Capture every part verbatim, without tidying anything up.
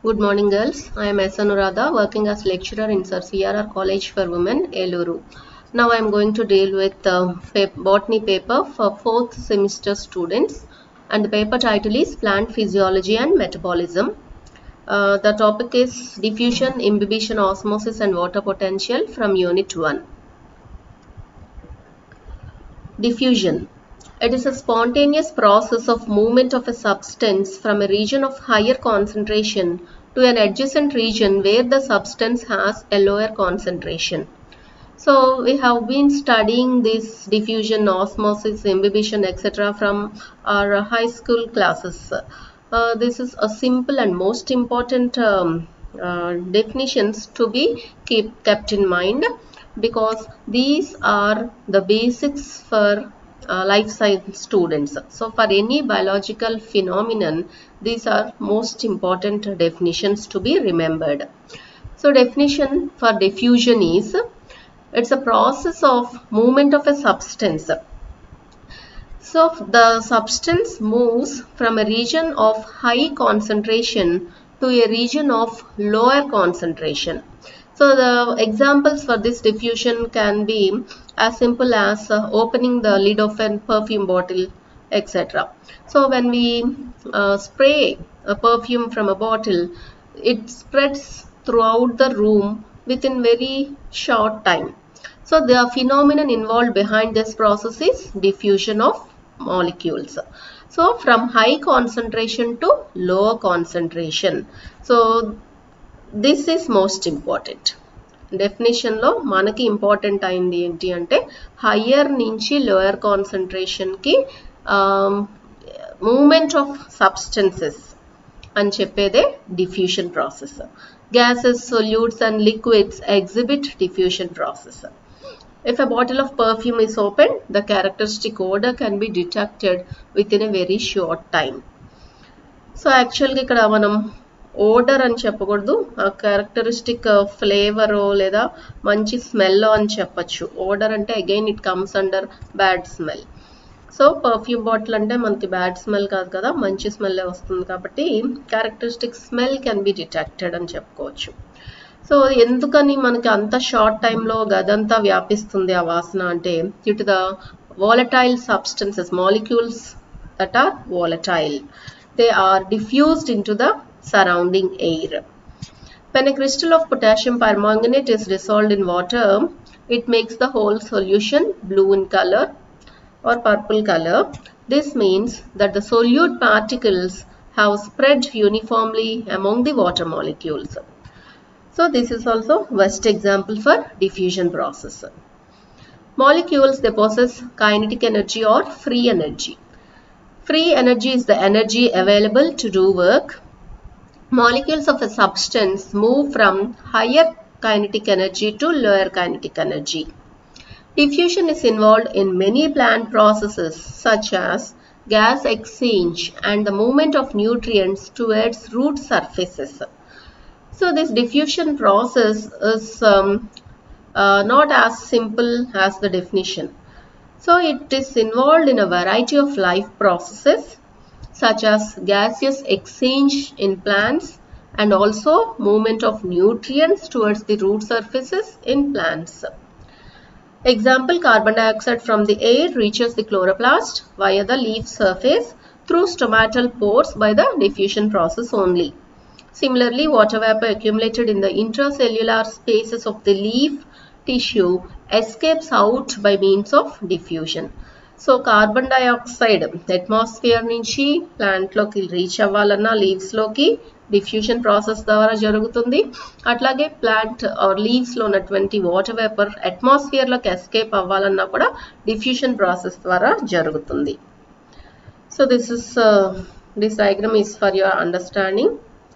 Good morning, girls. I am S. Anuradha, working as lecturer in Sir C R R College for Women, Eluru. Now I am going to deal with uh, botany paper for fourth semester students, and the paper title is Plant Physiology and Metabolism. Uh, the topic is diffusion, imbibition, osmosis and water potential from Unit one. Diffusion. It is a spontaneous process of movement of a substance from a region of higher concentration to an adjacent region where the substance has a lower concentration. So we have been studying this diffusion, osmosis, imbibition, et cetera from our high school classes. Uh, this is a simple and most important um, uh, definitions to be keep, kept in mind, because these are the basics for uh, life science students. So for any biological phenomenon, these are most important definitions to be remembered. So definition for diffusion is, it's a process of movement of a substance. So the substance moves from a region of high concentration to a region of lower concentration. So the examples for this diffusion can be as simple as uh, opening the lid of a perfume bottle, et cetera. So when we uh, spray a perfume from a bottle, it spreads throughout the room within very short time. So the phenomenon involved behind this process is diffusion of molecules. So from high concentration to lower concentration. So this is most important. Definition lo manaki important ayindi enti ante higher nunchi lower concentration ki um, movement of substances అని చెప్పేదే diffusion process. Gases, solutes and liquids exhibit diffusion process. If a bottle of perfume is opened, the characteristic odor can be detected within a very short time. So actually ikkada manam odor అని చెప్పకూడదు, ఆ characteristic flavour లేదా మంచి smell అని చెప్పచ్చు. Odour అంటే again it comes under bad smell. So perfume bottle అంటే మనకి బ్యాడ్ స్మెల్ కాదు కదా, మంచి స్మెల్ వస్తుంది కాబట్టి characteristic smell can be detected అని చెప్పుకోవచ్చు. సో ఎందుకని మనకి అంత షార్ట్ టైంలో గదంతా వ్యాపిస్తుంది ఆ వాసన అంటే, due to the volatile substances, molecules that are volatile, they are diffused into the surrounding air. When a crystal of potassium permanganate is dissolved in water, it makes the whole solution blue in color or purple color. This means that the solute particles have spread uniformly among the water molecules. So this is also best example for diffusion process. Molecules, they possess kinetic energy or free energy. Free energy is the energy available to do work. Molecules of a substance move from higher kinetic energy to lower kinetic energy. Diffusion is involved in many plant processes such as gas exchange and the movement of nutrients towards root surfaces. So this diffusion process is um, uh, not as simple as the definition. So it is involved in a variety of life processes such as gaseous exchange in plants and also movement of nutrients towards the root surfaces in plants. Example, carbon dioxide from the air reaches the chloroplast via the leaf surface through stomatal pores by the diffusion process only. Similarly, water vapor accumulated in the intracellular spaces of the leaf tissue escapes out by means of diffusion. So carbon dioxide atmosphere నుంచి plant లోకి reach అవ్వాలన్నా leaves లోకి diffusion process ద్వారా జరుగుతుంది. అట్లాగే plant or leaves లో ఉన్నటువంటి water vapour atmosphere లోకి ఎస్కేప్ అవ్వాలన్నా కూడా డిఫ్యూషన్ ప్రాసెస్ ద్వారా జరుగుతుంది. So this is this diagram is for your understanding.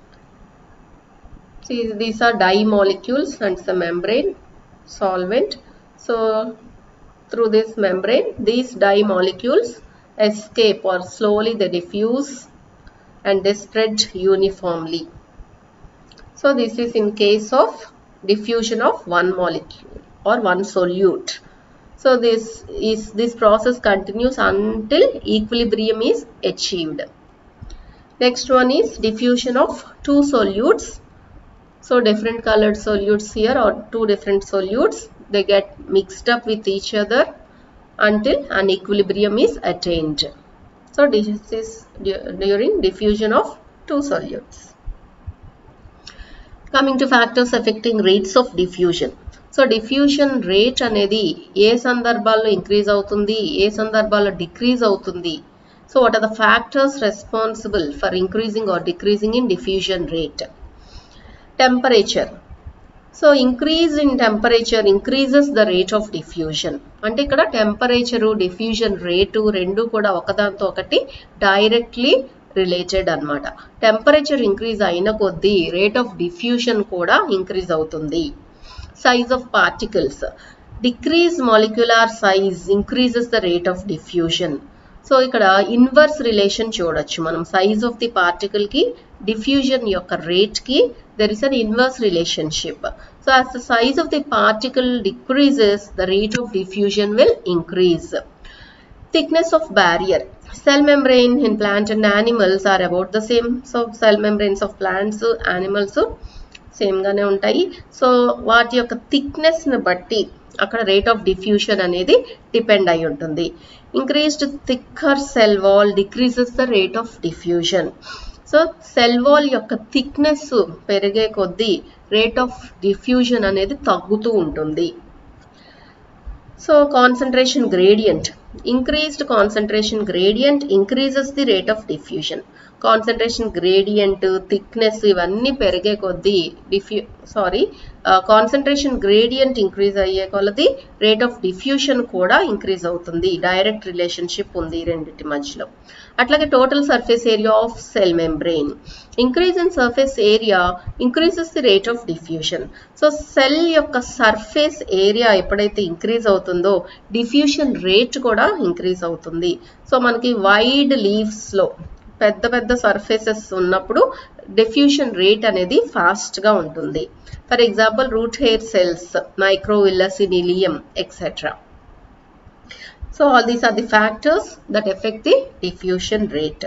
See, these are dye molecules and the membrane solvent. So through this membrane, these dye molecules escape or slowly they diffuse and they spread uniformly. So this is in case of diffusion of one molecule or one solute. So this is this process continues until equilibrium is achieved. Next one is diffusion of two solutes. So different colored solutes here, or two different solutes, they get mixed up with each other until an equilibrium is attained. So this is during diffusion of two solutes. Coming to factors affecting rates of diffusion. So diffusion rate అనేది ఏ సందర్భాల్లో increase అవుతుంది, ఏ సందర్భాల్లో decrease అవుతుంది. So what are the factors responsible for increasing or decreasing in diffusion rate? Temperature. So increase in temperature increases the rate of diffusion. అంటే ఇక్కడ temperature diffusion rate రెండు కూడా ఒకదాంతో ఒకటి డైరెక్ట్లీ రిలేటెడ్ అన్నమాట. టెంపరేచర్ ఇంక్రీజ్ అయిన కొద్దీ రేట్ ఆఫ్ డిఫ్యూజన్ కూడా ఇంక్రీజ్ అవుతుంది. Size of particles. Decrease molecular size increases the rate of diffusion. So ఇక్కడ ఇన్వర్స్ రిలేషన్ చూడొచ్చు మనం. సైజ్ ఆఫ్ ది పార్టికల్ కి డిఫ్యూజన్ యొక్క రేట్ కి there is an inverse relationship. So as the size of the particle decreases, the rate of diffusion will increase. Thickness of barrier. Cell membrane in plant and animals are about the same. So cell membranes of plants, animals same gaane untayi. So vaati yokka thickness ni batti akkada rate of diffusion anedi depend ayi untundi. Increased thicker cell wall decreases the rate of diffusion. So cell wall యొక్క thickness పెరిగే కొద్దీ rate of diffusion అనేది తగ్గుతూ ఉంటుంది. So concentration gradient. Increased concentration gradient increases the rate of diffusion. Concentration gradient, thickness ఇవన్నీ పెరిగే కొద్దీ diffu sorry concentration gradient increase అయ్యే కొలది రేట్ ఆఫ్ డిఫ్యూషన్ కూడా ఇంక్రీజ్ అవుతుంది. డైరెక్ట్ రిలేషన్షిప్ ఉంది రెండింటి మధ్యలో. అట్లాగే total surface area of cell membrane. Increase in surface area increases the rate of diffusion. So cell యొక్క సర్ఫేస్ ఏరియా ఎప్పుడైతే ఇంక్రీజ్ అవుతుందో డిఫ్యూషన్ రేట్ కూడా ఇంక్రీజ్ అవుతుంది. సో మనకి వైడ్ లీవ్స్లో పెద్ద పెద్ద సర్ఫేసెస్ ఉన్నప్పుడు డిఫ్యూషన్ రేట్ అనేది ఫాస్ట్గా ఉంటుంది. For example root hair cells, microvillus in ileum etcetera. So all these are the factors that affect the diffusion rate.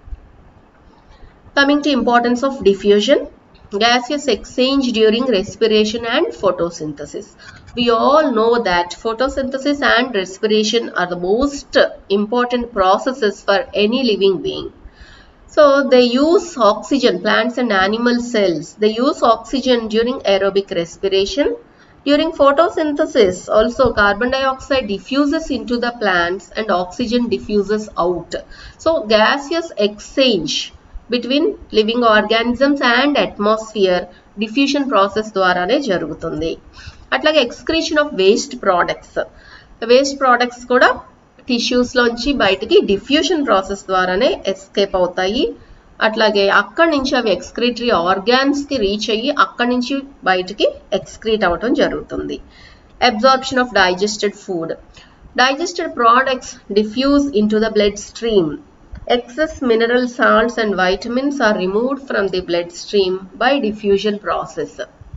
Coming to importance of diffusion. Gaseous exchange during respiration and photosynthesis. We all know that photosynthesis and respiration are the most important processes for any living being. So they use oxygen, plants and animal cells, they use oxygen during aerobic respiration. During photosynthesis also carbon dioxide diffuses into the plants and oxygen diffuses out. So gaseous exchange between living organisms and atmosphere diffusion process ద్వారానే జరుగుతుంది. అట్లాగే excretion of waste products. Waste products కూడా tissues లోంచి బయటికి diffusion process ద్వారానే escape అవుతాయి. అట్లాగే అక్కడి నుంచి అవి ఎక్స్క్రీటరీ ఆర్గాన్స్ కి రీచ్ అయ్యి అక్కడి నుంచి బయటికి ఎక్స్క్రీట్ అవ్వటం జరుగుతుంది. Absorption of digested food. Digested products diffuse into the bloodstream. Excess mineral salts and vitamins are removed from the bloodstream by diffusion process.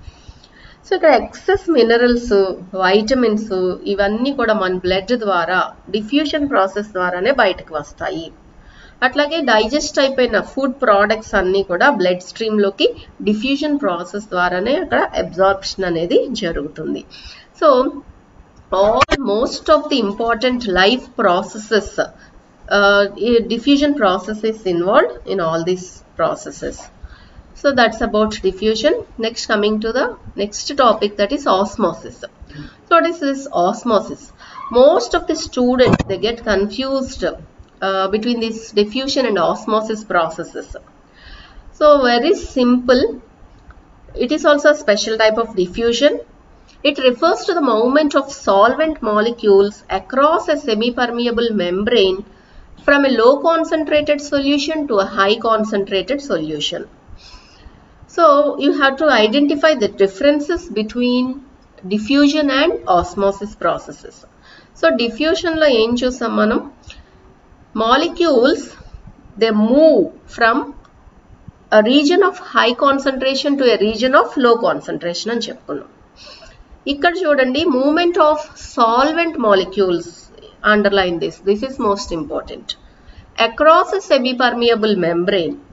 So ఇక్కడ ఎక్సెస్ మినరల్స్, వైటమిన్స్ ఇవన్నీ కూడా మన బ్లడ్ ద్వారా diffusion process ద్వారానే బయటకు వస్తాయి. అట్లాగే digest అయిపోయిన ఫుడ్ ప్రోడక్ట్స్ అన్నీ కూడా బ్లడ్ స్ట్రీమ్లోకి డిఫ్యూషన్ ప్రాసెస్ ద్వారానే అక్కడ అబ్జార్ప్షన్ అనేది జరుగుతుంది. So all most of the important life processes Uh, diffusion process is involved in all these processes. So that's about diffusion. Next, coming to the next topic, that is osmosis. So what is this osmosis? Most of the students, they get confused uh, between this diffusion and osmosis processes. So very simple. It is also a special type of diffusion. It refers to the movement of solvent molecules across a semi-permeable membrane from a low concentrated solution to a high concentrated solution. So you have to identify the differences between diffusion and osmosis processes. So diffusion lo em chusam manam, molecules they move from a region of high concentration to a region of low concentration అని చెప్పుకున్నాం. ఇక్కడ చూడండి, movement of solvent molecules, underline this, this is most important, across a semi-permeable membrane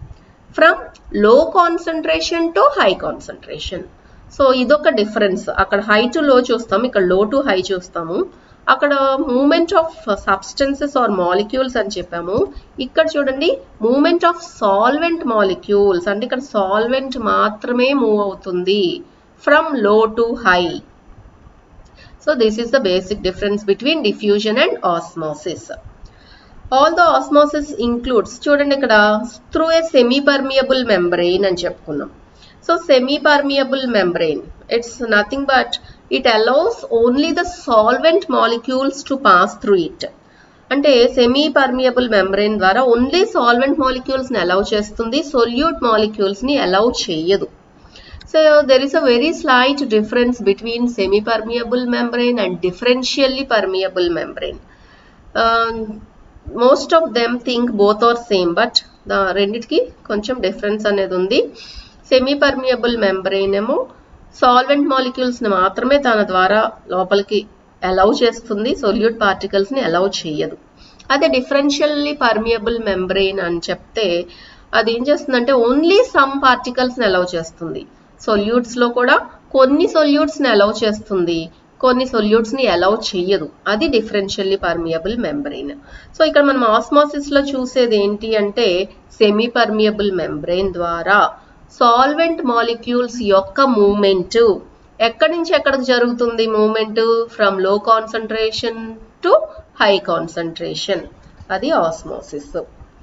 from low concentration to high concentration. So ఇదొక difference. అక్కడ high to low చూస్తాము, ఇక్కడ low to high చూస్తాము. అక్కడ movement of substances or molecules అని చెప్పాము. ఇక్కడ చూడండి మూమెంట్ ఆఫ్ సాల్వెంట్ మాలిక్యూల్స్, అంటే ఇక్కడ సాల్వెంట్ మాత్రమే మూవ్ అవుతుంది from low to high. So this is the basic difference between diffusion and osmosis. All the osmosis includes, చూడండి ఇక్కడ through a semi permeable membrane అని చెప్పుకున్నాం. So semi permeable membrane, it's nothing but it allows only the solvent molecules to pass through it. అంటే semi permeable membrane ద్వారా only solvent molecules ని allow చేస్తుంది, solute molecules ని allow చేయదు. So there is a very slight difference between semi permeable membrane and differentially permeable membrane. uh, most of them think both are same, but the రెండిటికి కొంచెం difference అనేది ఉంది. Semi permeable membrane ఏమో solvent molecules ని మాత్రమే తన ద్వారా లోపలికి అలౌ చేస్తుంది, సొల్యూట్ పార్టికల్స్ ని అలౌ చేయదు. అదే డిఫరెన్షియల్లీ పర్మియబుల్ మెంబ్రెయిన్ అని చెప్తే అది ఏం చేస్తుందంటే ఓన్లీ సమ్ పార్టికల్స్ ని అలౌ చేస్తుంది. సొల్యూట్స్ లో కూడా కొన్ని సొల్యూట్స్ ని అలౌ చేస్తుంది, కొన్ని సొల్యూట్స్ ని అలౌ చేయదు. అది డిఫరెన్షియల్లీ పర్మియబుల్ మెంబ్రెయిన్. సో ఇక్కడ మనం ఆస్మోసిస్ లో చూసేది ఏంటి అంటే సెమీ పర్మియబుల్ మెంబ్రెయిన్ ద్వారా సాల్వెంట్ మాలిక్యూల్స్ యొక్క మూమెంట్ ఎక్కడి నుంచి ఎక్కడికి జరుగుతుంది, movement from low concentration to high concentration, అది osmosis.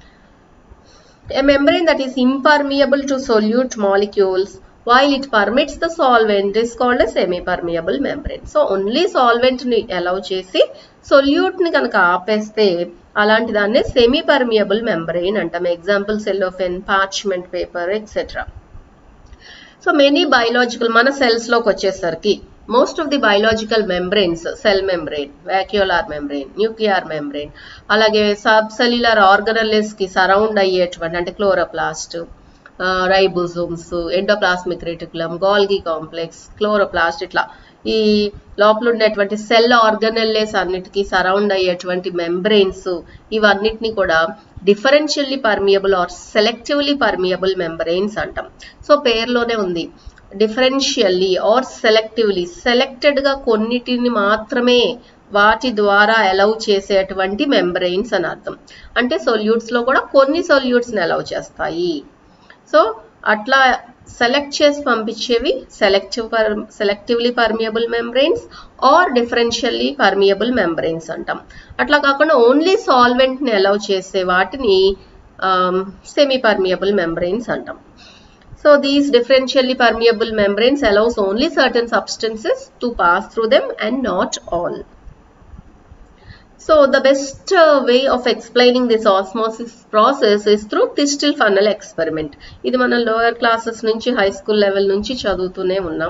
A membrane that is impermeable to solute molecules while it permits the solvent is called a semi-permeable membrane. So only solvent ni allow chesi solute ni kanaka aapeste అలాంటి దాన్ని semi permeable membrane అంటాం. Example cellophane, parchment paper etcetera. So many biological, మన cells లోకి వచ్చేసరికి most of the biological membranes, cell membrane, vacuolar membrane, nuclear membrane, అలాగే sub cellular organelles కి surround అయ్యేటువంటి అంటే chloroplast, ribosomes, endoplasmic reticulum, Golgi complex, chloroplast, ఇట్లా ఈ లోపల ఉండేటువంటి సెల్ ఆర్గనెల్లేస్ అన్నిటికీ సరౌండ్ అయ్యేటువంటి మెంబ్రెయిన్స్, ఇవన్నిటిని కూడా differentially permeable or selectively permeable membranes అంటాం. సో పేరులోనే ఉంది డిఫరెన్షియల్లీ ఆర్ సెలెక్టివ్లీ, సెలెక్టెడ్ గా కొన్నిటిని మాత్రమే వాటి ద్వారా అలౌ చేసేటువంటి మెంబ్రెయిన్స్ అని అర్థం. అంటే సొల్యూట్స్ లో కూడా కొన్ని సొల్యూట్స్ ని అలౌ చేస్తాయి. సో అట్లా సెలెక్ట్ చేసి పంపించేవి selective selectively permeable membranes or differentially permeable membranes అంటాం. అట్లా కాకుండా ఓన్లీ సాల్వెంట్ ని అలౌ చేసే వాటిని సెమీ పర్మియబుల్ మెంబ్రెయిన్స్ అంటాం. So these differentially permeable membranes allows only certain substances to pass through them and not all. So the best uh, way of explaining this osmosis process is through Thistle funnel experiment. ఇది మనం lower classes నుంచి high school level నుంచి చదువుతూనే ఉన్నాం.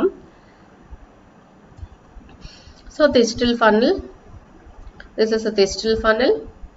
So Thistle funnel, this is a Thistle funnel.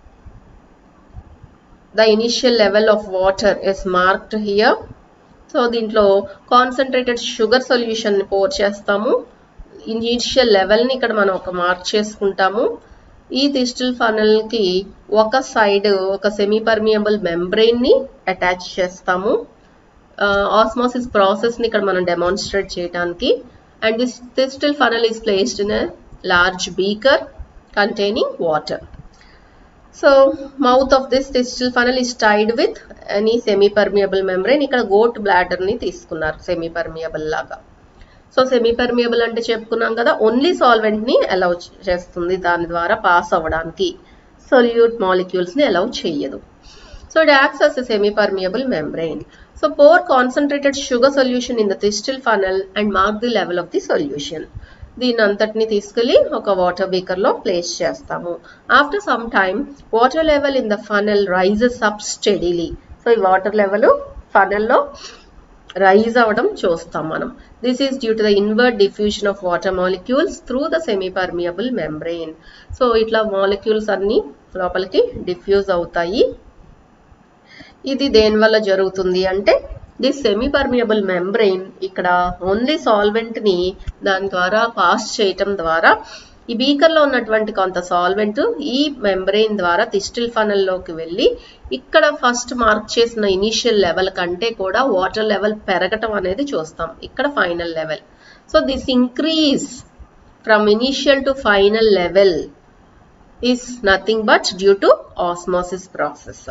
The initial level of water is marked here. So దీంట్లో concentrated sugar solution ని pour చేస్తాము. Initial level ని ఇక్కడ మనం ఒక మార్క్ చేసుకుంటాము. ఈ థిస్టిల్ ఫనల్ కి ఒక సైడ్ ఒక సెమీ పర్మియబుల్ మెంబ్రెయిన్ ని అటాచ్ చేస్తాము. ఆస్మోసిస్ ప్రాసెస్ ని ఇక్కడ మనం డెమాన్స్ట్రేట్ చేయడానికి. And this thistle funnel is placed in a large beaker containing water. So mouth of this thistle funnel is tied with any semi permeable membrane. ఇక్కడ goat bladder ని తీసుకున్నారు semi permeable లాగా. So semi permeable అంటే చెప్పుకున్నాం కదా, only solvent ని allow చేస్తుంది, దాని ద్వారా పాస్ అవ్వడానికి సొల్యూట్ మాలిక్యూల్స్ ని అలౌ చేయదు. So it acts as a semi permeable membrane. So pour concentrated sugar solution in the Thistle funnel and mark the level of the solution. దీని అంతటిని తీసుకెళ్లి ఒక వాటర్ బీకర్ లో ప్లేస్ చేస్తాము. After some time water level in the funnel rises up steadily. So ఈ water level funnel లో rise అవడం చూస్తాం మనం. This is due to the inward diffusion of water molecules through the semi permeable membrane. So ఇట్లా molecules అన్ని లోపలికి diffuse అవుతాయి. ఇది దేని వల్ల జరుగుతుంది అంటే దిస్ సెమీ పర్మియబుల్ మెంబ్రెయిన్ ఇక్కడ ఓన్లీ సాల్వెంట్ ని దాని ద్వారా పాస్ చేయటం ద్వారా ఈ బీకర్లో ఉన్నటువంటి కొంత సాల్వెంట్ ఈ మెంబ్రెయిన్ ద్వారా థిస్టిల్ ఫనల్లోకి వెళ్ళి ఇక్కడ ఫస్ట్ మార్క్ చేసిన ఇనిషియల్ లెవెల్ కంటే కూడా వాటర్ లెవెల్ పెరగటం అనేది చూస్తాం. ఇక్కడ final level. So this increase from initial to final level is nothing but due to osmosis process.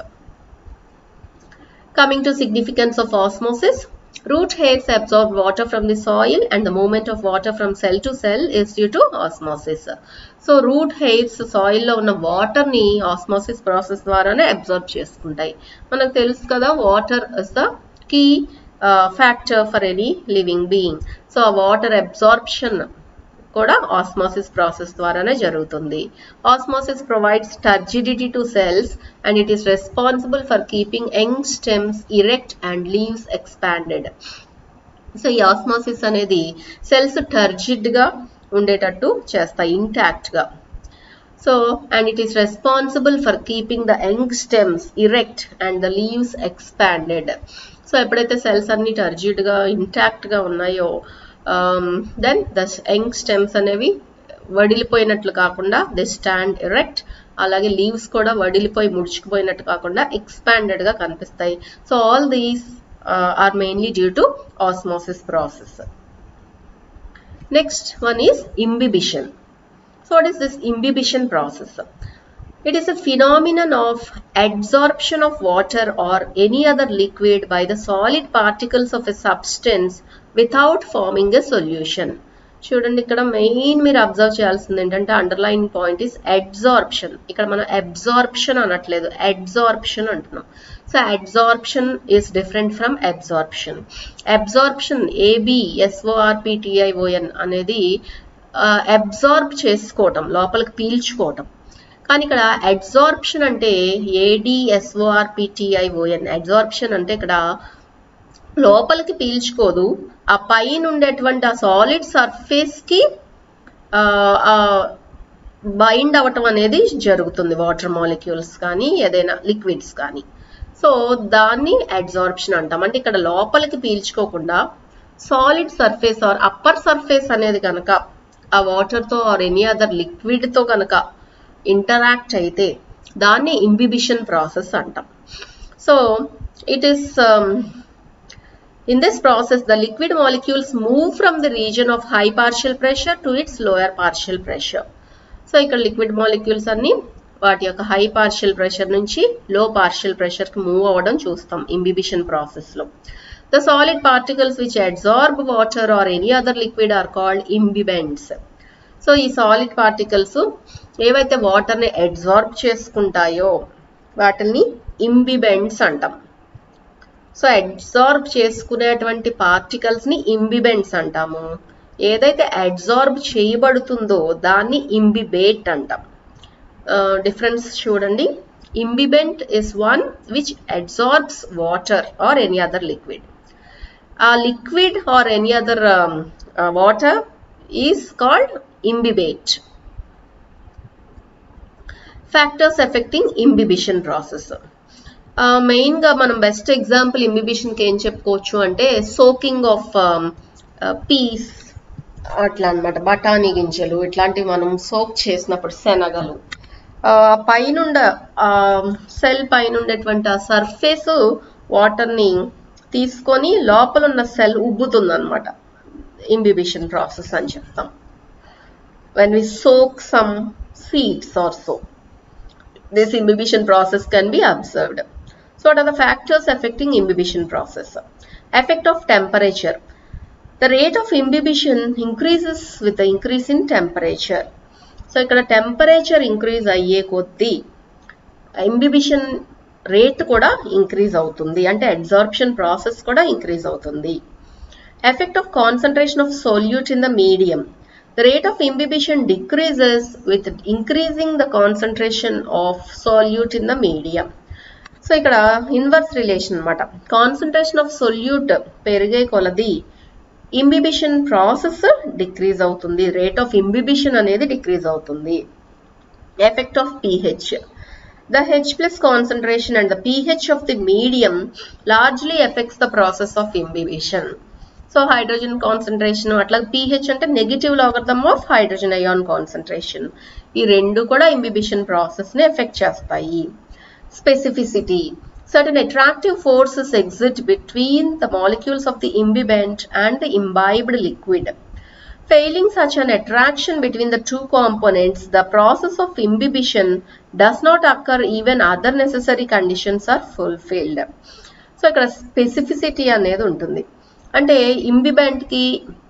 Coming to significance of osmosis, root hairs absorb water from the soil and the movement of water from cell to cell is due to osmosis. So root hairs soil lo unna water ni osmosis process dwarane absorb chestuntayi. Manaku telusu kada, water is the key uh, factor for any living being. So water absorption కూడా osmosis process ద్వారానే జరుగుతుంది. Osmosis provides turgidity to cells and it is responsible for keeping young stems erect and leaves expanded. So ఈ osmosis అనేది cells turgid గా ఉండేటట్టు చేస్తాయి, intact గా. So and it is responsible for keeping the young stems erect and the leaves expanded. So ఎప్పుడైతే cells అన్ని turgid గా intact గా ఉన్నాయో దెన్ ద యంగ్ స్టెమ్స్ అనేవి వడిలిపోయినట్లు కాకుండా దే స్టాండ్ ఎరెక్ట్, అలాగే లీవ్స్ కూడా వడిలిపోయి ముడుచుకుపోయినట్టు కాకుండా ఎక్స్పాండెడ్ గా కనిపిస్తాయి. So all these are mainly due to osmosis process. Next one is imbibition. So what is this imbibition process? It is a phenomenon of adsorption of water or any other liquid by the solid particles of a substance without forming a solution. చూడండి, ఇక్కడ main మీరు observe చేయాల్సింది ఏంటంటే underline point is adsorption. ఇక్కడ మనం absorption అనట్లేదు, adsorption అంటున్నాం. So adsorption is different from absorption. Absorption ఏబిఎస్ఓఆర్పిటిఐఓఎన్ అనేది అబ్సార్బ్ చేసుకోవటం, లోపలికి పీల్చుకోవటం. కానీ ఇక్కడ అడ్సార్ప్షన్ అంటే ఏడిఎస్ఓఆర్పిటిఐఓఎన్. అడ్సార్ప్షన్ అంటే ఇక్కడ లోపలికి పీల్చుకోదు, ఆ పైన ఉండేటువంటి ఆ సాలిడ్ సర్ఫేస్ కి బైండ్ అవ్వటం అనేది జరుగుతుంది, వాటర్ మాలిక్యూల్స్ కానీ ఏదైనా లిక్విడ్స్ కానీ. సో దాన్ని అడ్సార్ప్షన్ అంటాం. అంటే ఇక్కడ లోపలికి పీల్చుకోకుండా solid surface or upper surface అనేది కనుక ఆ వాటర్ తో ఆర్ ఎనీ అదర్ లిక్విడ్ తో కనుక ఇంటరాక్ట్ అయితే దాన్ని ఇంబిబిషన్ ప్రాసెస్ అంటాం. So it is in this process the liquid molecules move from the region of high partial pressure to its lower partial pressure. So ఇక్కడ liquid molecules అన్ని వాటి యొక్క high partial pressure నుంచి లో partial pressure కి move అవ్వడం చూస్తాం imbibition process లో. The solid particles which absorb water or any other liquid are called imbibents. So ఈ సాలిడ్ పార్టికల్స్ ఏవైతే వాటర్ ని అబ్సార్బ్ చేసుకుంటాయో వాటిని ఇంబిబెంట్స్ అంటాం. సో అబ్సార్బ్ చేసుకునేటువంటి పార్టికల్స్ ని ఇంబిబెంట్స్ అంటాము. ఏదైతే అబ్సార్బ్ చేయబడుతుందో దాన్ని ఇంబిబేట్ అంటాం. డిఫరెన్స్ చూడండి, imbibant is one which absorbs water or any other liquid. ఆ liquid or any other water is called imbibate. Factors affecting imbibition process. Main గా మనం బెస్ట్ ఎగ్జాంపుల్ ఇంబిబిషన్ కి ఏం చెప్పుకోవచ్చు అంటే సోకింగ్ ఆఫ్ పీస్ అట్లా అనమాట. బఠానీ గింజలు ఇట్లాంటివి మనం సోక్ చేసినప్పుడు, శనగలు పైనుండ సెల్ పైన ఉండేటువంటి ఆ సర్ఫేస్ వాటర్ ని తీసుకొని లోపల ఉన్న సెల్ ఉబ్బుతుంది అనమాట. ఇంబిబిషన్ ప్రాసెస్ అని చెప్తాం. when we soak some seeds or so, this imbibition process can be observed. So what are the factors affecting imbibition process? Effect of temperature. The rate of imbibition increases with the increase in temperature. So ikkada temperature increase ayye koddi imbibition rate kuda increase avutundi, ante absorption process kuda increase avutundi. Effect of concentration of solute in the medium. The rate of imbibition decreases with increasing the concentration of solute in the medium. So ikkada inverse relation anamata. Concentration of solute perige koladi imbibition process decrease avutundi, rate of imbibition anedi decrease avutundi. Effect of pH. The H plus concentration and the pH of the medium largely affects the process of imbibition. So hydrogen concentration అట్లా pH అంటే negative logarithm of hydrogen ion concentration. ఈ రెండు కూడా imbibition ప్రాసెస్ని effect చేస్తాయి. Specificity. Certain attractive forces exist between the molecules of the imbibant and the imbibed liquid. Failing such an attraction between the two components, the process of imbibition does not occur even other necessary conditions are fulfilled. So, ఇక్కడ specificity అనేది ఉంటుంది. అంటే ఇంబిబెంట్ కి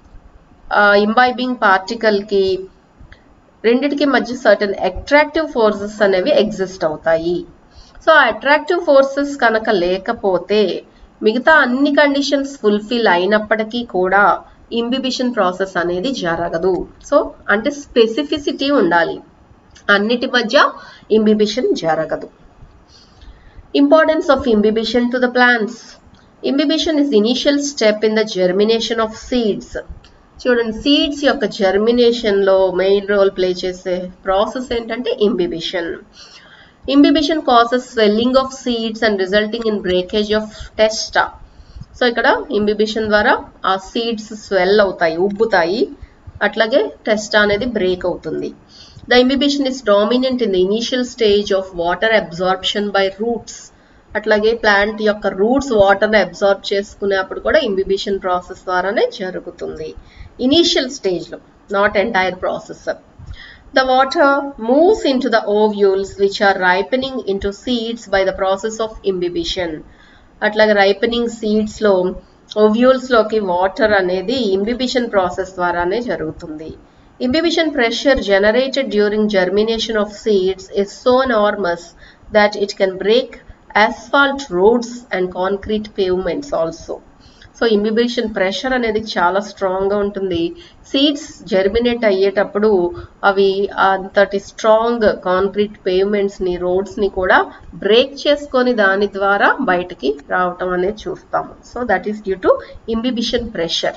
imbibing particle కి రెండిటికి మధ్య certain attractive forces అనేవి exist అవుతాయి. సో ఆ అట్రాక్టివ్ ఫోర్సెస్ కనుక లేకపోతే మిగతా అన్ని కండిషన్స్ ఫుల్ఫిల్ అయినప్పటికీ కూడా ఇంబిబిషన్ ప్రాసెస్ అనేది జరగదు. సో అంటే స్పెసిఫిసిటీ ఉండాలి, అన్నిటి మధ్య ఇంబిబిషన్ జరగదు. Importance of imbibition to the plants. Imbibition is initial step in the germination of seeds. చూడండి, సీడ్స్ యొక్క జర్మినేషన్ లో మెయిన్ రోల్ ప్లే చేసే ప్రాసెస్ ఏంటంటే imbibition. Imbibition causes swelling of seeds and resulting in breakage of testa. So ఇక్కడ imbibition ద్వారా ఆ seeds swell అవుతాయి, ఉబ్బుతాయి, అట్లాగే టెస్టా అనేది బ్రేక్ అవుతుంది. The imbibition is dominant in the initial stage of water absorption by roots. అట్లాగే plant యొక్క roots వాటర్ని అబ్జార్బ్ చేసుకునేప్పుడు కూడా ఇంబిబిషన్ ప్రాసెస్ ద్వారానే జరుగుతుంది, ఇనిషియల్ స్టేజ్లో, not entire process. The water moves into the ovules which are ripening into seeds by the process of imbibition. అట్లాగే ripening seeds లో ఓవ్యూల్స్ లోకి వాటర్ అనేది ఇంబిబిషన్ ప్రాసెస్ ద్వారానే జరుగుతుంది. Imbibition pressure generated during germination of seeds is so enormous that it can break asphalt roads and concrete pavements also. So imbibition pressure అనేది చాలా స్ట్రాంగ్గా ఉంటుంది. సీడ్స్ జర్మినేట్ అయ్యేటప్పుడు అవి అంతటి స్ట్రాంగ్ కాంక్రీట్ పేవ్మెంట్స్ని, రోడ్స్ని కూడా బ్రేక్ చేసుకొని దాని ద్వారా బయటికి రావటం అనేది చూస్తాము. So that is due to imbibition pressure.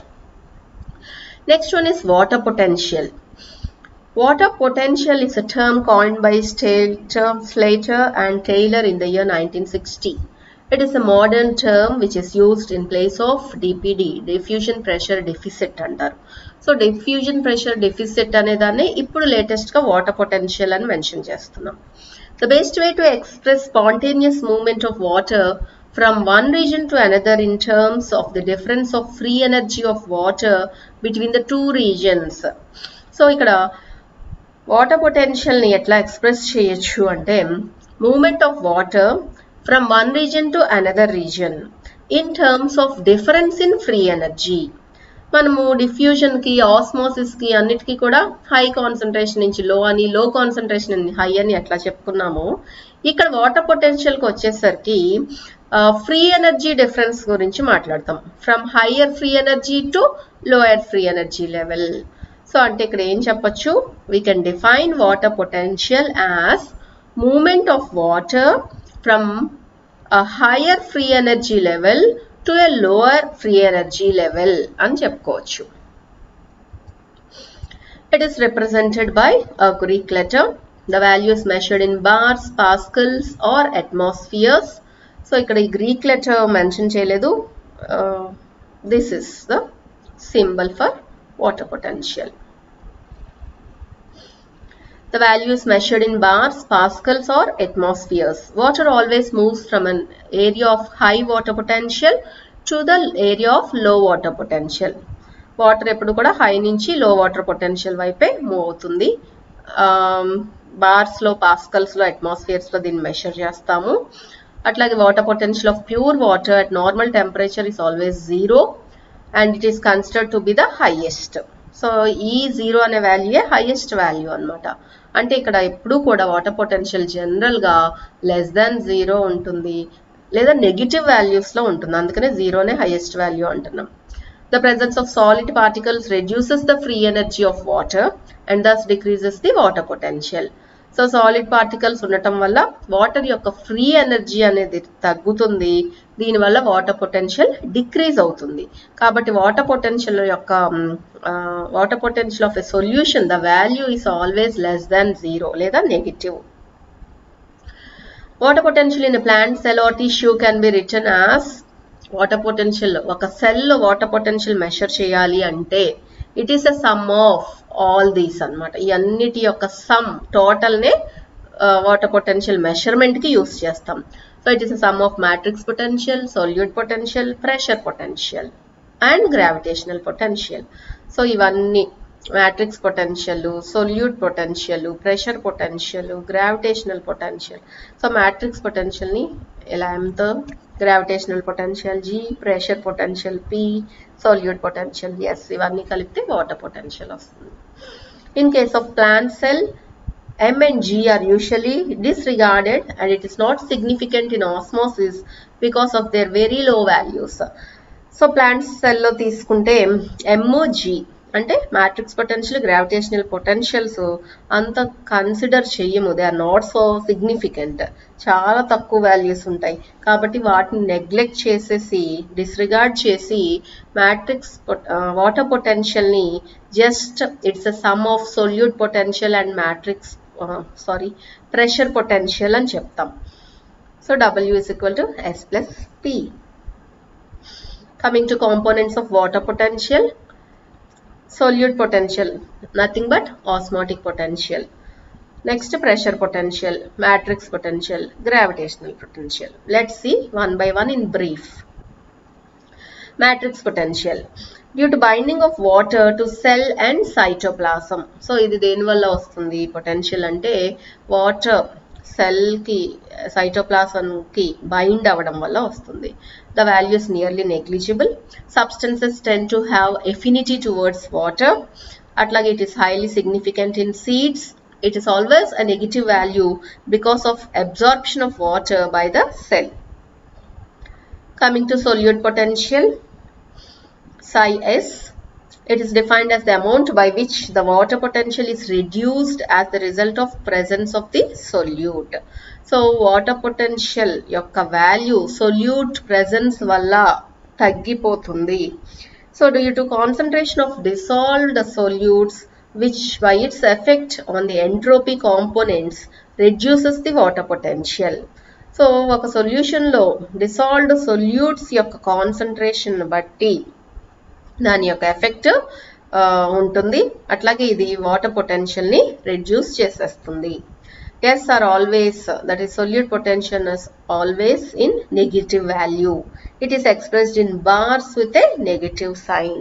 Next one is water potential. Water potential is a term coined by Slater, Slater and Taylor in the year nineteen sixty. It is a modern term which is used in place of D P D, diffusion pressure deficit antaru. So diffusion pressure deficit అనేదాన్ని ఇప్పుడు latest గా water potential అని mention చేస్తున్నాం. The best way to express spontaneous movement of water from one region to another in terms of the difference of free energy of water between the two regions. So ఇక్కడ water potential ని ఎట్లా express చేయొచ్చు అంటే, moment of water from one region to another region in terms of difference in free energy. మనము diffusion కి, osmosis కి అన్నిటికీ కూడా హై కాన్సన్ట్రేషన్ నుంచి లో అని, లో కాన్సన్ట్రేషన్ అని హై అని ఎట్లా చెప్పుకున్నాము, ఇక్కడ వాటర్ పొటెన్షియల్ కి వచ్చేసరికి ఫ్రీ ఎనర్జీ డిఫరెన్స్ గురించి మాట్లాడతాం. From higher free energy to lower free energy level. So అంటే ఇక్కడ ఏం చెప్పొచ్చు, we can define water potential as moment of water from a higher free energy level to a lower free energy level అని చెప్పుకోవచ్చు. It is represented by a Greek letter. The value is measured in bars, pascals or atmospheres. So ఇక్కడ ఈ Greek letter mention చేయలేదు. Uh, this is the symbol for water potential. The value is measured in bars, pascals or atmospheres. Water always moves from an area of high water potential to the area of low water potential. Water ఎప్పుడు కూడా high నుంచి low water potential వైపే move అవుతుంది. Bars లో, pascals లో, atmospheres లో దీన్ని measure చేస్తాము. అట్లాగే water potential of pure water at normal temperature is always zero and it is considered to be the highest. So ఈ జీరో అనే వాల్యూయే హైయెస్ట్ వాల్యూ అనమాట. అంటే ఇక్కడ ఎప్పుడు కూడా వాటర్ పొటెన్షియల్ జనరల్ గా లెస్ దాన్ జీరో ఉంటుంది, లేదా నెగిటివ్ వాల్యూస్ లో ఉంటుంది, అందుకనే జీరోనే హైయెస్ట్ వాల్యూ అంటున్నాం. The presence of solid particles reduces the free energy of water and thus decreases the water potential. So solid particles ఉండటం వల్ల వాటర్ యొక్క ఫ్రీ ఎనర్జీ అనేది తగ్గుతుంది, దీనివల్ల వాటర్ పొటెన్షియల్ డిక్రీజ్ అవుతుంది. కాబట్టి వాటర్ పొటెన్షియల్ యొక్క water potential of a solution, the value is always less than zero లేదా negative. Water potential in a plant cell or tissue can be written as water potential ఒక cell water potential measure చేయాలి అంటే it is a sum of all these అన్నమాట. ఈ అన్నిటి యొక్క sum టోటల్నే water potential మెషర్మెంట్కి యూస్ చేస్తాం. So it is a sum of matrix potential, solute potential, pressure potential and gravitational potential. So ఇవన్నీ matrix potential, solute potential, pressure potential, gravitational potential. So matrix పొటెన్షియల్ని ఎలా ఎంతో, gravitational potential G, pressure potential P, solute potential S, ఇవన్నీ కలిపితే water potential వస్తుంది. In case of plant cell, M and G are usually disregarded and it is not significant in osmosis because of their very low values. So plant cell lo తీసుకుంటే M, G అంటే matrix potential, gravitational potentials అంత consider చెయ్యము. They are not so significant, చాలా తక్కువ values ఉంటాయి. కాబట్టి వాటిని neglect చేసేసి, డిస్రిగార్డ్ చేసి మ్యాట్రిక్స్ వాటర్ పొటెన్షియల్ని just it's a sum of solute potential and matrix sorry pressure potential అని చెప్తాం. So W is equal to S plus P. Coming to components of water potential, solute potential nothing but osmotic potential. Next pressure potential, matrix potential, gravitational potential. Let's see one by one in brief. Matrix potential due to binding of water to cell and cytoplasm. So ఇది దేని వల్ల వస్తుంది potential అంటే water cell కి cytoplasm కి bind అవ్వడం వల్ల వస్తుంది. The value is nearly negligible. Substances tend to have affinity towards water. Atlage it is highly significant in seeds. It is always a negative value because of absorption of water by the cell. Coming to solute potential, psi S. It is defined as the amount by which the water potential is reduced as the result of presence of the solute. So water potential యొక్క value solute presence వల్ల తగ్గిపోతుంది. So due to concentration of dissolved solutes which by its effect on the entropy components reduces the water potential. So ఒక solution లో dissolved solutes యొక్క concentration బట్టి దాని యొక్క effect ఉంటుంది. అట్లాగే ఇది వాటర్ పొటెన్షియల్ ని రెడ్యూస్ చేసేస్తుంది. S are always, that is solute potential is always in negative value. It is expressed in bars with a negative sign.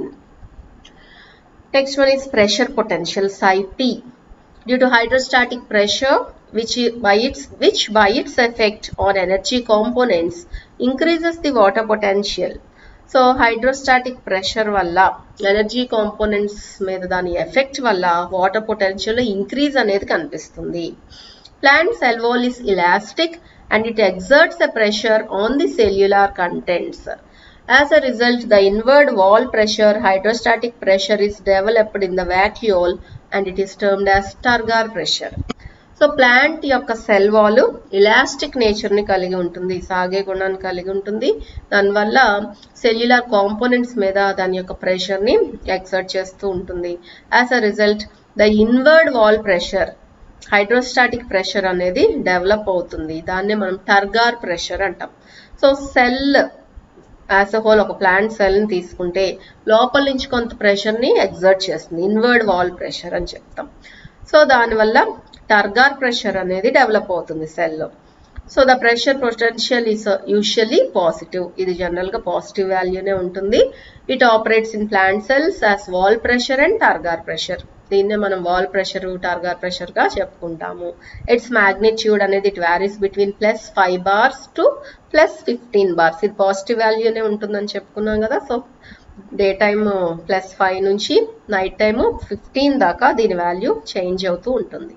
Next one is pressure potential, psi P. Due to hydrostatic pressure which by its which by its effect on energy components increases the water potential. So hydrostatic pressure వల్ల energy components మీద దాని effect వల్ల water potential increase అనేది కనిపిస్తుంది. Plant cell wall is elastic and it exerts a pressure on the cellular contents. As a result the inward wall pressure hydrostatic pressure is developed in the vacuole and it is termed as turgor pressure. So plant యొక్క cell wall elastic నేచర్ని కలిగి ఉంటుంది, సాగే గుణాన్ని కలిగి ఉంటుంది. దానివల్ల cellular components మీద దాని యొక్క ప్రెషర్ని ఎక్సర్ట్ చేస్తూ ఉంటుంది. As a result the inward wall pressure hydrostatic pressure అనేది డెవలప్ అవుతుంది. దాన్నే మనం టర్గార్ ప్రెషర్ అంటాం. So cell as a whole ఒక ప్లాంట్ సెల్ని తీసుకుంటే లోపల నుంచి కొంత ప్రెషర్ని ఎగ్జర్ట్ చేస్తుంది, ఇన్వర్డ్ వాల్ ప్రెషర్ అని చెప్తాం. సో దానివల్ల టర్గార్ ప్రెషర్ అనేది డెవలప్ అవుతుంది సెల్లో. So the pressure potential is usually positive. ఇది జనరల్గా పాజిటివ్ వాల్యూనే ఉంటుంది. It operates in plant cells as wall pressure and turgor pressure. దీన్నే మనం వాల్ ప్రెషర్, టర్గార్ ప్రెషర్గా చెప్పుకుంటాము. ఇట్స్ మ్యాగ్నిట్యూడ్ అనేది it varies between plus five bars to plus fifteen bars. ఇది పాజిటివ్ వాల్యూనే ఉంటుందని చెప్పుకున్నాం కదా. So day time plus five నుంచి నైట్ టైమ్ ఫిఫ్టీన్ దాకా దీని వాల్యూ చేంజ్ అవుతూ ఉంటుంది.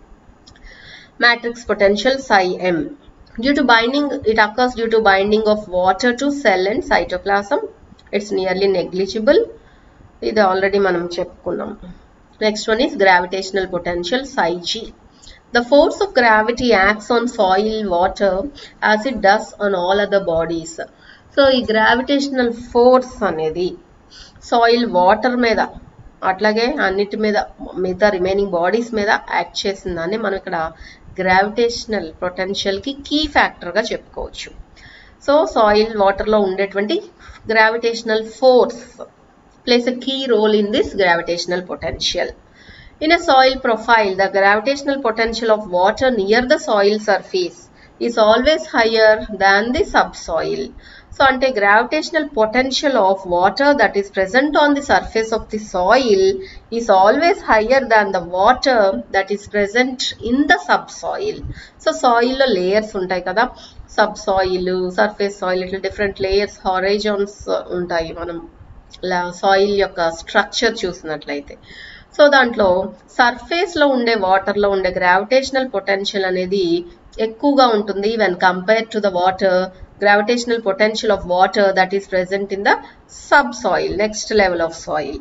Matrix potential psi M. Due to binding, it occurs due to binding of water to cell and cytoplasm. It's nearly negligible. This already manam cheppukunnam. Next one is gravitational potential psi G. The force of gravity acts on soil, water as it does on all other bodies. So ee gravitational force anedi soil, water meda అట్లాగే అన్నిటి మీద మిగతా remaining bodies మీద act చేసిందని మనం ఇక్కడ gravitational పొటెన్షియల్కి key ఫ్యాక్టర్గా చెప్పుకోవచ్చు. So soil వాటర్లో ఉండేటువంటి gravitational force plays a key role in this gravitational potential. In a soil profile, the gravitational potential of water near the soil surface is always higher than the subsoil. So, ante gravitational potential of water that is present on the surface of the soil is always higher than the water that is present in the subsoil. So, soil lo layers untai kada, subsoil, surface soil, little different layers, horizons untai manam soil యొక్క structure చూసినట్లయితే. So దాంట్లో సర్ఫేస్లో ఉండే వాటర్లో ఉండే gravitational potential అనేది ఎక్కువగా ఉంటుంది when compare to the water gravitational potential of water that is present in the subsoil, next level of soil.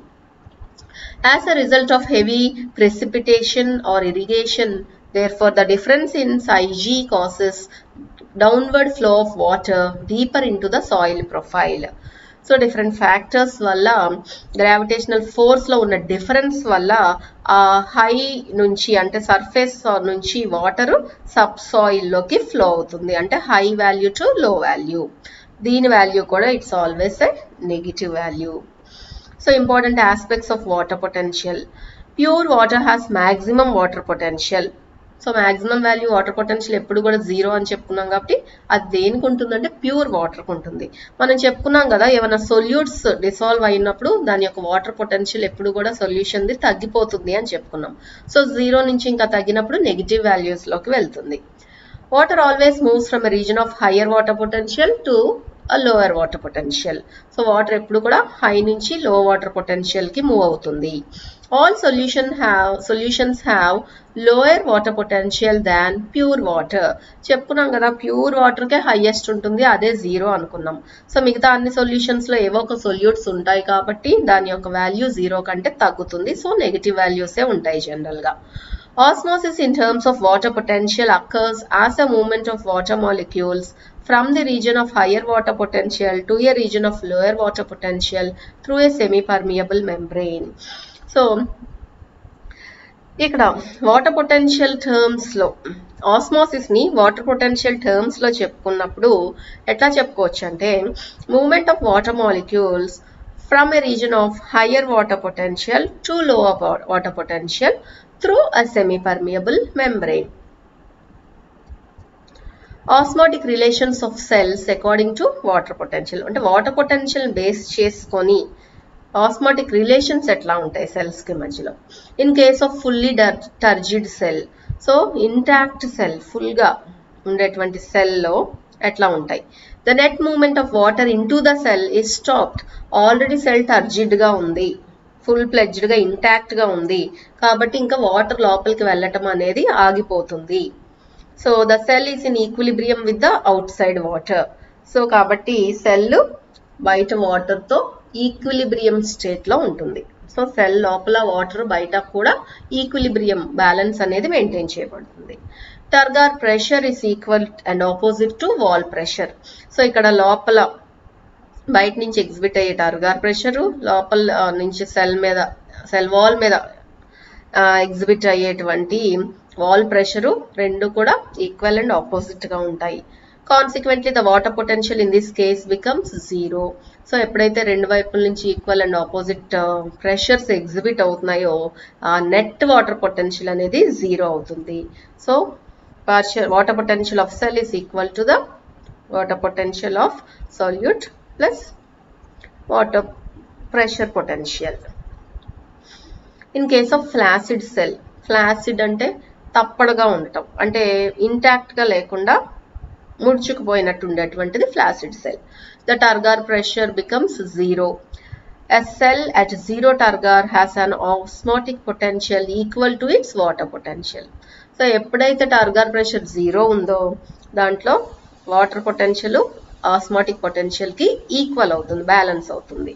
As a result of heavy precipitation or irrigation, therefore the difference in psi g causes downward flow of water deeper into the soil profile. So different factors వల్ల gravitational ఫోర్స్లో ఉన్న difference వల్ల ఆ high నుంచి అంటే surface నుంచి water sub సాయిల్లోకి flow అవుతుంది, అంటే high value to low value. దీని వాల్యూ కూడా it's always a negative value. So important aspects of water potential. Pure water has maximum water potential. So maximum value water potential ఎప్పుడు కూడా zero అని చెప్పుకున్నాం కాబట్టి అది దేనికి ఉంటుందంటే ప్యూర్ వాటర్కి ఉంటుంది. మనం చెప్పుకున్నాం కదా ఏమైనా సొల్యూట్స్ డిసాల్వ్ అయినప్పుడు దాని యొక్క వాటర్ పొటెన్షియల్ ఎప్పుడు కూడా సొల్యూషన్ది తగ్గిపోతుంది అని చెప్పుకున్నాం. సో జీరో నుంచి ఇంకా తగ్గినప్పుడు నెగిటివ్ వాల్యూస్లోకి వెళ్తుంది. Water always moves from a region of higher water potential to a lower water potential. So water ఎప్పుడు కూడా హై నుంచి లో వాటర్ పొటెన్షియల్ కి మూవ్ అవుతుంది. All solution have solutions have lower water potential than pure water. చెప్పుకున్నాం కదా pure water కే highest ఉంటుంది, అదే zero అనుకున్నాం. సో మిగతా అన్ని సొల్యూషన్స్ లో ఏవో ఒక సొల్యూట్స్ ఉంటాయి కాబట్టి దాని యొక్క వాల్యూ జీరో కంటే తగ్గుతుంది. సో నెగిటివ్ వాల్యూసే ఉంటాయి జనరల్ గా. Osmosis in terms of water potential occurs as a movement of water molecules from the region of higher water potential to a region of lower water potential through a semi-permeable membrane. So, ఇక్కడ water potential టర్మ్స్లో ఆస్మోసిస్ని water potential టర్మ్స్లో చెప్పుకున్నప్పుడు ఎట్లా చెప్పుకోవచ్చు అంటే movement of water molecules from a region of higher water potential to lower water potential through a semi-permeable membrane. Osmotic relations of cells according to water potential. అంటే water potential base చేసుకొని osmotic relations ఎట్లా ఉంటాయి cells కి మధ్యలో. In case of fully turgid cell, so intact cell full గా ఉండేటువంటి సెల్లో ఎట్లా ఉంటాయి. The net movement of water into the cell is stopped. Already cell turgid గా ఉంది, ఫుల్ ప్లెడ్జ్డ్ గా ఇంటాక్ట్ గా ఉంది కాబట్టి ఇంకా వాటర్ లోపలికి వెళ్ళటం అనేది ఆగిపోతుంది. So the cell is in equilibrium with the outside water. So కాబట్టి సెల్ బయట వాటర్ తో ఈక్విలిబ్రియం స్టేట్ లో ఉంటుంది. సో సెల్ లోపల వాటర్ బయట కూడా ఈక్విలిబ్రియం బ్యాలెన్స్ అనేది మెయింటైన్ చేయబడుతుంది. Turgor pressure is equal and opposite to wall pressure. So ఇక్కడ లోపల బయట నుంచి ఎగ్జిబిట్ అయ్యే టర్గర్ ప్రెషర్, లోపల నుంచి సెల్ మీద సెల్ వాల్ మీద ఎగ్జిబిట్ అయ్యేటువంటి వాల్ ప్రెషరు రెండు కూడా ఈక్వల్ అండ్ ఆపోజిట్ గా ఉంటాయి. Consequently the water potential in this case becomes zero. So ఎప్పుడైతే రెండు వైపుల నుంచి equal and opposite pressures exhibit అవుతున్నాయో ఆ నెట్ వాటర్ పొటెన్షియల్ అనేది జీరో అవుతుంది. So partial water potential of cell is equal to the water potential of solute plus water pressure potential. In case of flaccid cell, flaccid అంటే తప్పడుగా ఉండటం, అంటే intact గా లేకుండా ముడుచుకుపోయినట్టు ఉండేటువంటిది flaccid cell. The turgor pressure becomes zero. A cell at zero turgor has an osmotic potential equal to its water potential. So ఎప్పుడైతే turgor pressure zero ఉందో దాంట్లో water potential osmotic potential కి ఈక్వల్ అవుతుంది, balance అవుతుంది.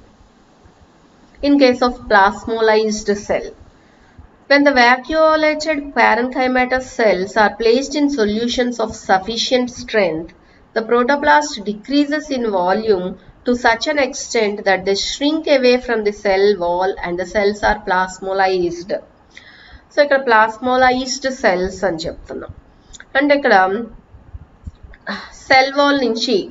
In case of plasmolysed cell, when the vacuolated parenchymatous cells are placed in solutions of sufficient strength, the protoplast decreases in volume to such an extent that they shrink away from the cell wall and the cells are plasmolized. So ఇక్కడ plasmolysed cells అని చెప్తున్నాం అంటే ఇక్కడ cell wall నుంచి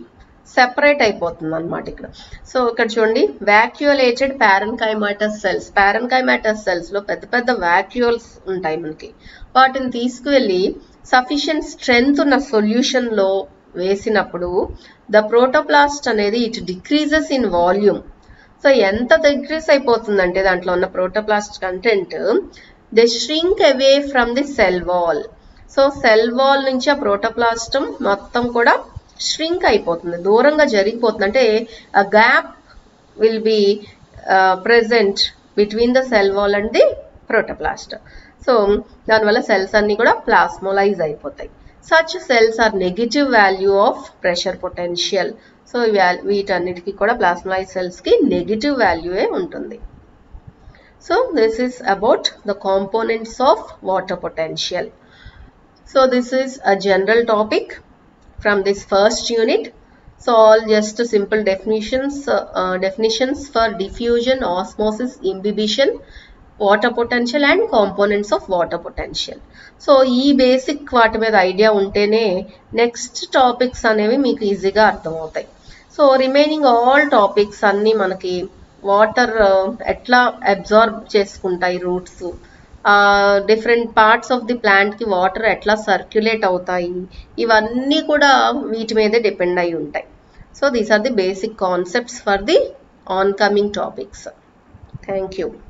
separate అయిపోతుంది అనమాట ఇక్కడ. So ఇక్కడ చూడండి, వాక్యూలేటెడ్ పారెన్కైమాటస్ సెల్స్. పారెన్కైమాటస్ సెల్స్ లో పెద్ద పెద్ద వాక్యూల్స్ ఉంటాయి మనకి. వాటిని తీసుకువెళ్ళి సఫిషియెంట్ స్ట్రెంగ్త్ ఉన్న సొల్యూషన్ లో వేసినప్పుడు ద ప్రోటోప్లాస్ట్ అనేది it decreases in volume. So ఎంత డిక్రీజ్ అయిపోతుందంటే దాంట్లో ఉన్న protoplast content, they shrink away from the cell wall. So cell wall నుంచి ఆ ప్రోటోప్లాస్టం మొత్తం కూడా shrink అయిపోతుంది, దూరంగా జరిగిపోతుంది. అంటే a gap will be uh, present between the cell wall and the protoplast. So దానివల్ల సెల్స్ అన్ని కూడా ప్లాస్మోలైజ్ అయిపోతాయి. such cells are negative value of pressure potential. So వీటన్నిటికీ కూడా ప్లాస్మోలైజ్ సెల్స్ కి నెగిటివ్ వాల్యూయే ఉంటుంది. So this is about the components of water potential. So this is a general topic from this first unit. So all just simple definitions uh, uh, definitions for diffusion, osmosis, imbibition, water potential and components of water potential. So ee basic vaati మీద idea ఉంటేనే next topics అనేవి మీకు ఈజీగా అర్థమవుతాయి. So remaining all topics అన్ని మనకి water ఎట్లా absorb చేసుకుంటాయి roots, different parts of the plant కి వాటర్ ఎట్లా సర్క్యులేట్ అవుతాయి, ఇవన్నీ కూడా వీటి మీదే డిపెండ్ అయి ఉంటాయి. So these are the basic concepts for the oncoming topics. Thank you.